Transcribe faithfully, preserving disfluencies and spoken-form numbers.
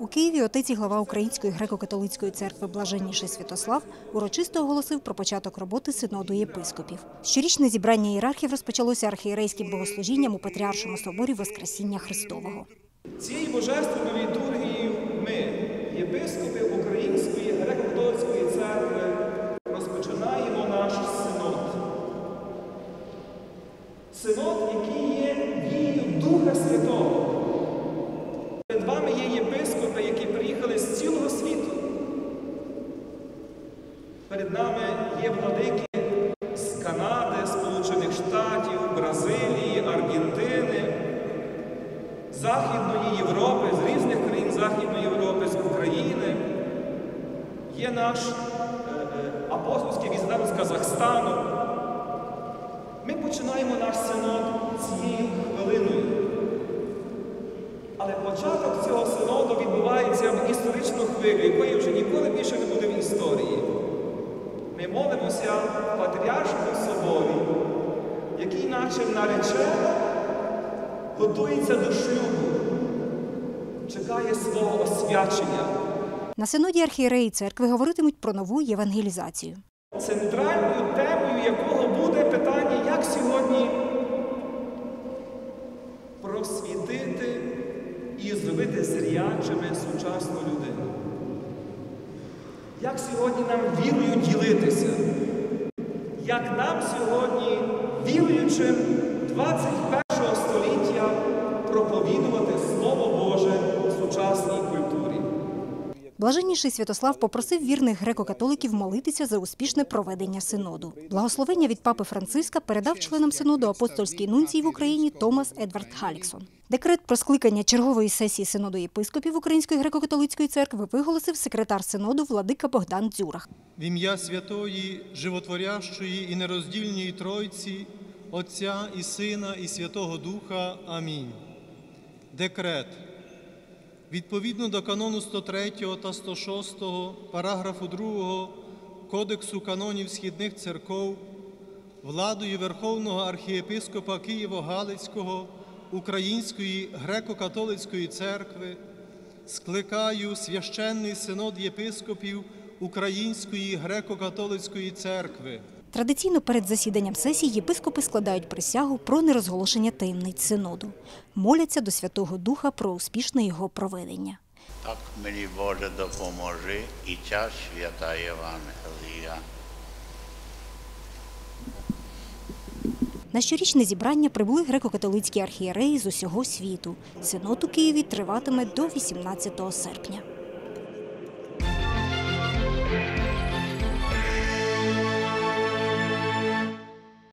У Києві отець і глава Української греко-католицької церкви Блаженніший Святослав урочисто оголосив про початок роботи синоду єпископів. Щорічне зібрання ієрархів розпочалося архієрейським богослужінням у Патріаршому соборі Воскресіння Христового. Цією божественною літургією ми, єпископи Української греко-католицької церкви, розпочинаємо наш синод. Синод, який є дією Духа Святого. Перед вами є єпископи, які приїхали з цілого світу. Перед нами є владики з Канади, Сполучених Штатів, Бразилії, Аргентини, Західної Європи, з різних країн Західної Європи, з України. Є наш е, е, апостольський візитант з Казахстану. Ми починаємо наш синод цією хвилиною. Але початок цього синоду відбувається в історичну хвилю, якої вже ніколи більше не буде в історії. Ми молимося в Патріаршому соборі, який наче наречена готується до шлюбу, чекає свого освячення. На синоді архієреї церкви говоритимуть про нову євангелізацію. Центральною темою якого буде питання, як сьогодні просвітити і зробити зрячими сучасну людину. Як сьогодні нам вірою ділитися? Як нам сьогодні, віруючим двадцять першого століття, проповідувати Слово Боже в сучасній культурі? Блаженніший Святослав попросив вірних греко-католиків молитися за успішне проведення синоду. Благословення від папи Франциска передав членам синоду апостольський нунцій в Україні Томас Едвард Халіксон. Декрет про скликання чергової сесії синоду єпископів Української греко-католицької церкви виголосив секретар синоду владика Богдан Дзюрах. В ім'я Святої, Животворящої і нероздільної Тройці, Отця і Сина і Святого Духа. Амінь. Декрет. Відповідно до канону сто третього та сто шостого, параграфу другого Кодексу канонів східних церков, владою Верховного архієпископа Києво-Галицького Української греко-католицької церкви скликаю священний синод єпископів Української греко-католицької церкви. Традиційно перед засіданням сесії єпископи складають присягу про нерозголошення таємниць синоду. Моляться до Святого Духа про успішне його проведення. Так мені, Боже, допоможи і ця свята Євангелія. На щорічне зібрання прибули греко-католицькі архієреї з усього світу. Синод у Києві триватиме до вісімнадцятого серпня.